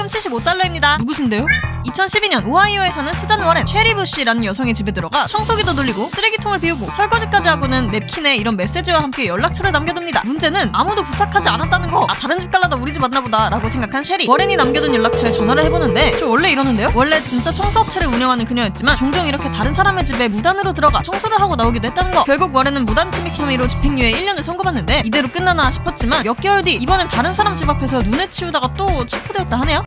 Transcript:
$1075입니다. 누구신데요? 2012년 오하이오에서는 수잔 워렌, 쉐리 부시라는 여성의 집에 들어가 청소기도 돌리고 쓰레기통을 비우고 설거지까지 하고는 냅킨에 이런 메시지와 함께 연락처를 남겨둡니다. 문제는 아무도 부탁하지 않았다는 거. 다른 집 갈라다 우리 집 왔나보다 라고 생각한 쉐리. 워렌이 남겨둔 연락처에 전화를 해보는데 저 원래 이러는데요? 원래 진짜 청소업체를 운영하는 그녀였지만 종종 이렇게 다른 사람의 집에 무단으로 들어가 청소를 하고 나오기도 했다는 거. 결국 워렌은 무단 침입 혐의로 집행유예 1년을 선고받는데 이대로 끝나나 싶었지만 몇 개월 뒤 이번엔 다른 사람 집 앞에서 눈에 치우다가 또 체포되었다 하네요.